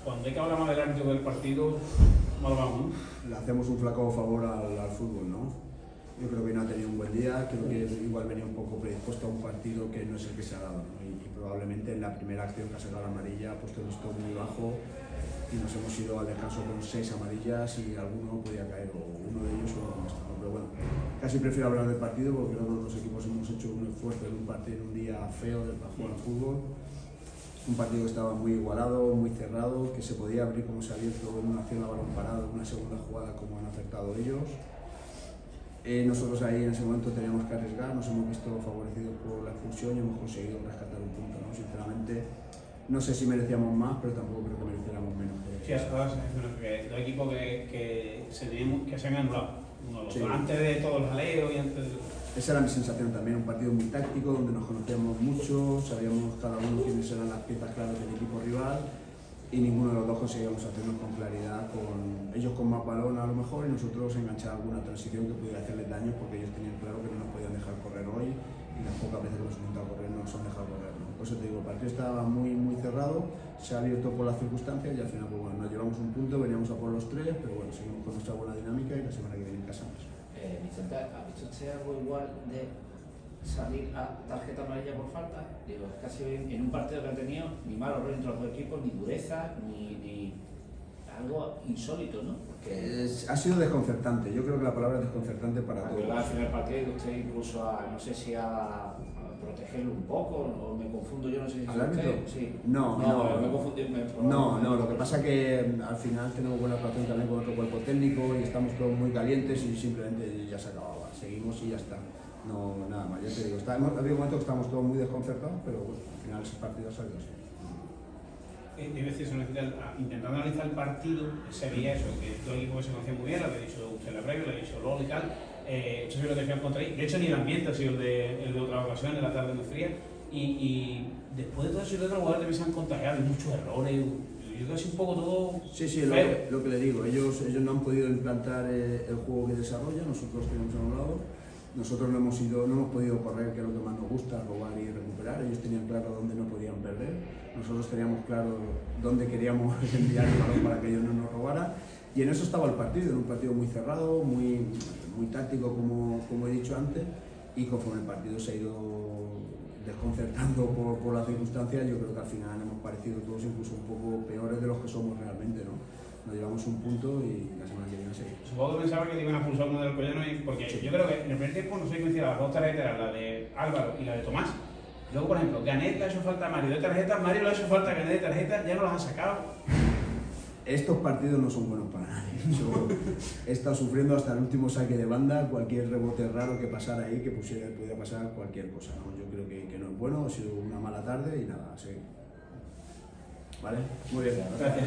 cuando hay que hablar mal del árbitro del partido, mal vamos, ¿no? Le hacemos un flaco favor al fútbol, ¿no? Yo creo que no ha tenido un buen día, creo que igual venía un poco predispuesto a un partido que no es el que se ha dado, ¿no? Y probablemente en la primera acción que ha sacado la amarilla ha puesto el listón muy bajo y nos hemos ido al descanso con 6 amarillas y alguno podía caer, o uno de ellos o con esto, ¿no? Pero bueno, casi prefiero hablar del partido porque creo que los dos equipos hemos hecho un esfuerzo en un partido, en un día feo para jugar al fútbol. Un partido que estaba muy igualado, muy cerrado, que se podía abrir como se ha abierto en una acción a balón parado, en una segunda jugada como han acertado ellos. Nosotros ahí en ese momento teníamos que arriesgar, nos hemos visto favorecidos por la expulsión y hemos conseguido rescatar un punto, ¿no? Sinceramente, no sé si merecíamos más, pero tampoco creo que mereciéramos menos. Sí, a todas las dos equipos que se han anulado, uno de los Sí. antes de todos los aleos y antes de... Esa era mi sensación también, un partido muy táctico, donde nos conocíamos mucho, sabíamos cada uno quiénes eran las piezas claves del equipo rival y ninguno de los dos conseguíamos hacernos con claridad, con ellos con más balón a lo mejor y nosotros enganchar alguna transición que pudiera hacerles daño porque ellos tenían claro que no nos podían dejar correr hoy y las pocas veces que nos han intentado correr no nos han dejado correr, ¿no? Por eso te digo, el partido estaba muy cerrado, se ha abierto por las circunstancias y al final pues bueno, nos llevamos un punto, veníamos a por los 3, pero bueno, seguimos con nuestra buena dinámica y la semana que viene en casa más. Vicente, ¿ha visto usted algo igual de salir a tarjeta amarilla por falta? Digo, es casi en un partido que ha tenido ni mal horror entre los dos equipos, ni dureza, ni algo insólito, ¿no? Porque Ha sido desconcertante, yo creo que la palabra es desconcertante para todos. al final del partido usted incluso no sé si a protegerlo un poco, o me confundo, yo no sé si ¿Al árbitro? Sí. No, me confundí. No, lo que pasa es que al final tenemos buena relación también con otro cuerpo técnico y estamos todos muy calientes y simplemente ya se acababa, seguimos y ya está. No, nada más, ya te digo, había un momento que estábamos todos muy desconcertados, pero bueno, al final ese partido ha salido así. Debe decir, intentando analizar el partido, se veía eso, que todo el equipo que se conocía muy bien, lo que ha dicho usted en la previa, lo ha dicho LOL y tal, eso sí lo que contra ahí. De hecho, ni el ambiente ha sido el de otra ocasión, en la tarde muy fría, y después de todo eso, de otros jugadores también se han contagiado, hay muchos errores, yo creo que un poco todo. Sí, feo. lo que le digo, ellos no han podido implantar el juego que desarrollan, nosotros tenemos a un lado. Nosotros no hemos podido correr, que es lo que más nos gusta, robar y recuperar. Ellos tenían claro dónde no podían perder. Nosotros teníamos claro dónde queríamos enviar el balón para que ellos no nos robaran. Y en eso estaba el partido, en un partido muy cerrado, muy táctico, como he dicho antes. Y conforme el partido se ha ido desconcertando por las circunstancias, yo creo que al final hemos parecido todos incluso un poco peores de los que somos realmente, ¿no? Nos llevamos un punto y la semana que viene seguimos. Supongo que pensaba que te iban a pulsar uno del Collano, porque sí. Yo creo que en el primer tiempo no sé coincidir las dos tarjetas, la de Álvaro y la de Tomás. Luego, por ejemplo, Ganet le ha hecho falta a Mario de tarjeta, Mario le ha hecho falta a Ganet de tarjeta, ya no las han sacado. Estos partidos no son buenos para nadie. Yo he estado sufriendo hasta el último saque de banda, cualquier rebote raro que pasara ahí, que pudiera pasar cualquier cosa, ¿no? Yo creo que no es bueno, ha sido una mala tarde y nada, sí. ¿Vale? Muy bien. Gracias.